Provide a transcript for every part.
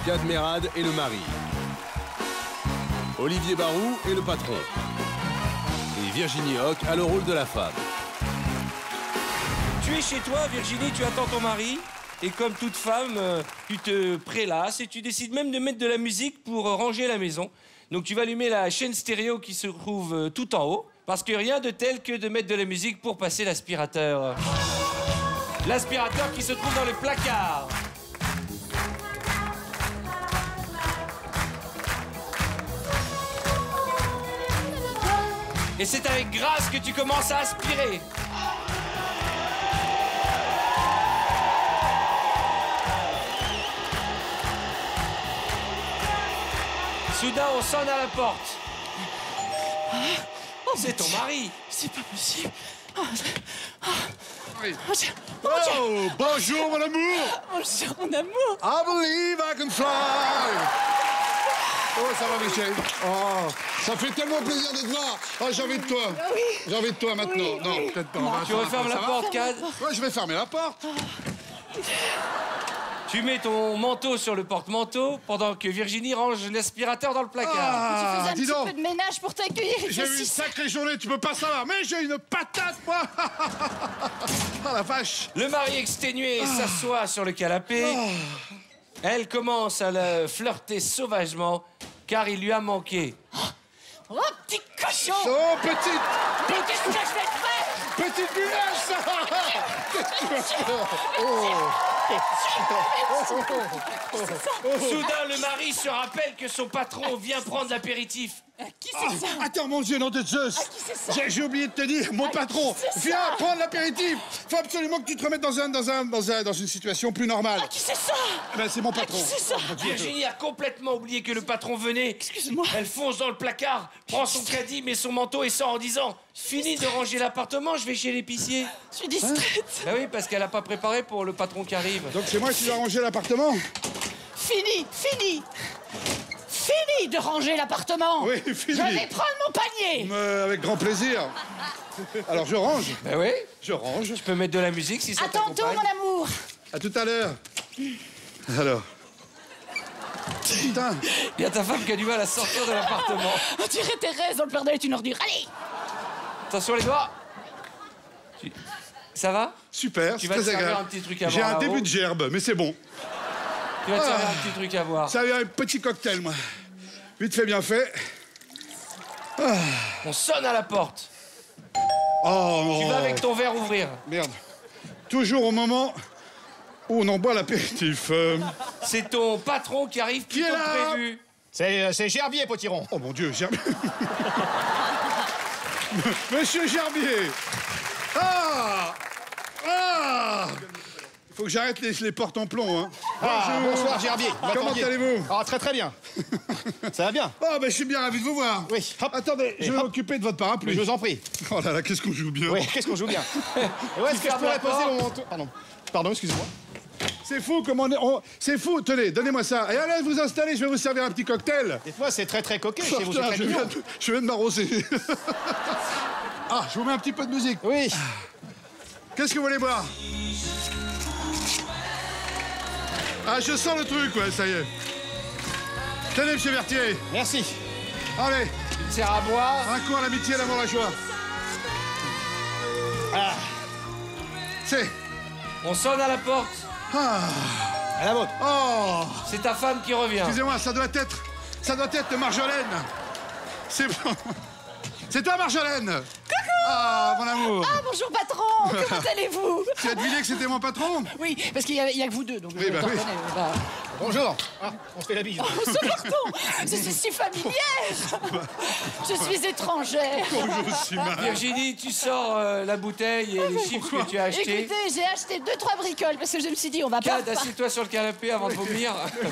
Cadmerade est le mari. Olivier Barou est le patron. Et Virginie Hoc a le rôle de la femme. Tu es chez toi, Virginie, tu attends ton mari. Et comme toute femme, tu te prélasses et tu décides même de mettre de la musique pour ranger la maison. Donc tu vas allumer la chaîne stéréo qui se trouve tout en haut. Parce que rien de tel que de mettre de la musique pour passer l'aspirateur. L'aspirateur qui se trouve dans le placard. Et c'est avec grâce que tu commences à aspirer. Soudain, on sonne à la porte. C'est ton mari. C'est pas possible. Oui. Oh, Oh, bonjour mon amour. bonjour, mon amour. I believe I can fly. Oh, ça va Michel. Oh, ça fait tellement plaisir de te voir. Oh, j'ai envie de toi. Oui. J'ai envie de toi maintenant. Oui, Non, oui. peut-être pas. Non. Tu refermes la porte, Cad. Ouais, je vais fermer la porte. Tu mets ton manteau sur le porte-manteau pendant que Virginie range l'aspirateur dans le placard. Tu faisais un dis petit donc. peu de ménage pour t'accueillir. J'ai eu une sacrée journée, tu peux pas savoir. Mais j'ai une patate, moi. Oh la vache. Le mari exténué s'assoit sur le canapé. Elle commence à le flirter sauvagement car il lui a manqué. Oh, petit cochon. Oh, petite Mais qu'est-ce que je vais te faire? petite bunasse. Soudain, le mari se rappelle que son patron vient prendre l'apéritif. Qui c'est ça? Attends, mon Dieu, nom de Zeus. qui c'est ça? J'ai oublié de te dire, mon patron, qui c'est ça? viens prendre l'apéritif. Faut absolument que tu te remettes dans une situation plus normale. Qui c'est ça? Ben, c'est mon patron. Qui c'est ça? Virginie a complètement oublié que le patron venait. Excuse-moi. Elle fonce dans le placard, prend son caddie, met son manteau et sort en disant « Fini de ranger l'appartement, je vais chez l'épicier. Je suis distraite. » Bah oui, parce qu'elle a pas préparé pour le patron qui arrive. Donc c'est moi qui dois ranger l'appartement? Fini de ranger l'appartement. Oui, fini. Je vais prendre mon panier. Avec grand plaisir. Alors je range. Bah oui, Je range. tu peux mettre de la musique si ça À tantôt, t'accompagne. mon amour. À tout à l'heure. Alors. Putain. Il y a ta femme qui a du mal à sortir de l'appartement. On dirait Thérèse dans le Père Noël est une ordure. Allez. Attention les doigts. Ça va? Super, Tu c'est vas te très servir agréable. un petit truc à J'ai boire un là-haut. début de gerbe, mais c'est bon. Tu vas te servir un petit truc à boire. Ça a un petit cocktail, moi. Vite fait, bien fait. On sonne à la porte. Oh, Tu vas avec ton verre ouvrir. merde. Toujours au moment où on en boit l'apéritif. C'est ton patron qui arrive plus Qui est tôt que là prévu. C'est Gerbier, Potiron. Oh mon Dieu, Gerbier. Monsieur Gerbier. Ah. Il faut que j'arrête les portes en plomb, hein. Bonsoir, Gerbier. Vous Comment m'attendiez. allez-vous? Ah, très bien. Ça va bien? Oh, ben je suis bien ravi de vous voir. Oui. Hop. Attendez, je vais hop. m'occuper de votre parapluie. Mais je vous en prie. Oh là là, qu'est-ce qu'on joue bien. Oui, qu'est-ce qu'on joue bien. Et où est-ce que je fermes pourrais la poser porte. mon manteau? Pardon, excusez-moi. C'est fou comment c'est fou, tenez, donnez-moi ça. Et allez vous installer, je vais vous servir un petit cocktail. Des fois, c'est très coquet Oh, chez vous. putain, c'est très je mignon. viens de m'arroser. Ah, je vous mets un petit peu de musique. Oui. Qu'est-ce que vous voulez boire? Ah, je sens le truc, ouais, ça y est. Tenez, monsieur Berthier. Merci. Allez, Tu te sers à boire. un coup à l'amitié, l'amour, la joie. C'est... On sonne à la porte. À la vôtre. Oh, C'est ta femme qui revient. excusez-moi, ça doit être Marjolaine. C'est bon. C'est toi, Marjolaine. Coucou. Ah, mon amour. Ah, bonjour, patron. Comment allez-vous? Tu as deviné que c'était mon patron? Oui, parce qu'il y a que vous deux, donc Oui, bah je oui. reconnais, bah. Bonjour. Ah, on se fait la bise. Oh, ce carton, je suis si familière. Je suis étrangère. Bonjour, Simon. Virginie, tu sors la bouteille et les chips que tu as achetés. Écoutez, j'ai acheté 2-3 bricoles parce que je me suis dit, on va pas. Cad, assieds-toi sur le canapé avant de vomir.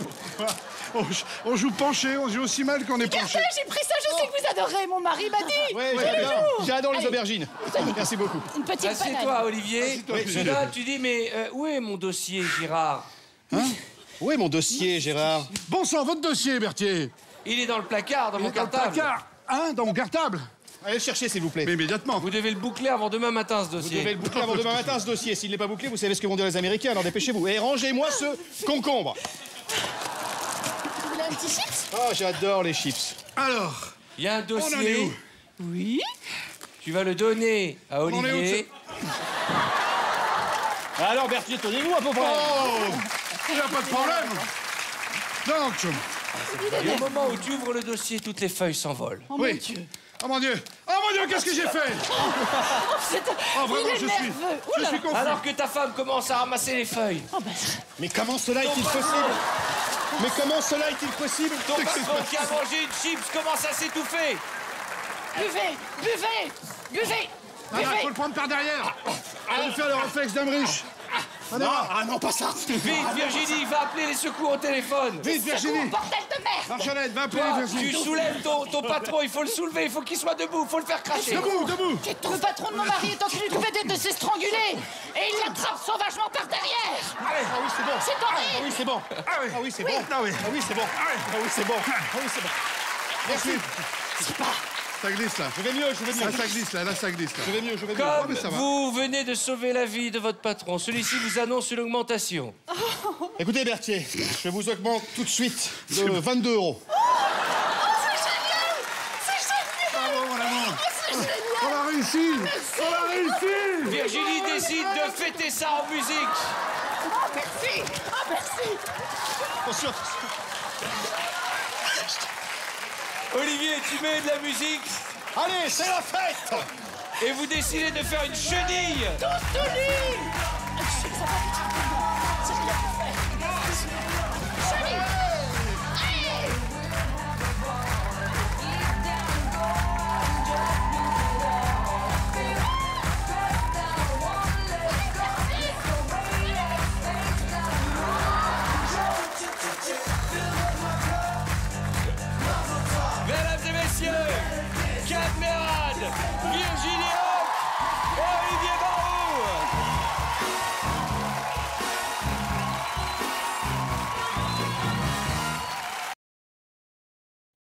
On joue penché, on joue aussi mal qu'on est penché. Écoutez, j'ai pris ça, je sais que vous adorez. Mon mari m'a dit. Oui, Tous les jours. j'adore les Allez, aubergines. Merci beaucoup. Une petite Assieds-toi, banane. Olivier. Assieds-toi, Oui, Olivier. Soudain, tu dis, mais où est mon dossier, Girard? Où est mon dossier, Gérard? Bon sang, votre dossier, Berthier. Il est dans le placard, dans mon Dans le cartable. placard. Hein, dans mon cartable. Allez le chercher, s'il vous plaît. Mais immédiatement. Vous devez le boucler avant demain matin, ce Vous dossier. devez le boucler avant demain matin, ce dossier. S'il n'est pas bouclé, vous savez ce que vont dire les Américains, alors dépêchez-vous. Et rangez-moi ce concombre. voulez un petit chips? Oh, j'adore les chips. Alors, Il y a un on en est dossier. où? Oui. Tu vas le donner à en est où de Olivier. Alors, Berthier, tenez-vous à peu près. Oh, il n'y a pas de problème. Donc, Et au moment où tu ouvres le dossier, toutes les feuilles s'envolent. Oh oui. mon Dieu. Oh mon Dieu. Oh mon Dieu, qu'est-ce que j'ai fait? Oh, vraiment, Il est je suis nerveux. Ouh là là. confus. Alors que ta femme commence à ramasser les feuilles. Oh, bah, Mais comment cela est-il possible? Mais comment cela est-il possible? Ton patron qui a mangé une chips commence à s'étouffer. buvez, buvez, buvez, Ah, il faut buvez. le prendre par derrière. On va faire le réflexe d'Amrich. Non, ah non, pas ça. Vite, Virginie, va appeler les secours au téléphone. Vite, Virginie. Bordel de merde. Marjolaine, va appeler Toi, Virginie. tu soulèves ton patron, il faut le soulever, il faut qu'il soit debout, il faut le faire cracher. Debout, debout. Le patron de mon mari est en train de s'estranguler et il l'attrape sauvagement par derrière. Ah oui, c'est bon. C'est Ah horrible. oui, c'est bon. Ah oui, c'est bon. Ah oui. Ah oui, c'est bon. Ah oui, c'est bon. Ah oui, c'est bon. Merci. Ça glisse là. Je vais mieux, je vais mieux. Là, ça glisse là, ça glisse là. Je vais mieux, je vais mieux. Comme mais ça va. vous venez de sauver la vie de votre patron, celui-ci vous annonce une augmentation. Écoutez, Berthier, je vous augmente tout de suite de 22 €. Bravo, mon amour. On a réussi. On a réussi. Virginie décide de fêter ça en musique. Oh, merci. Oh, merci. Attention. Olivier, tu mets de la musique Allez, c'est la fête. et vous décidez de faire une chenille. Tous nus.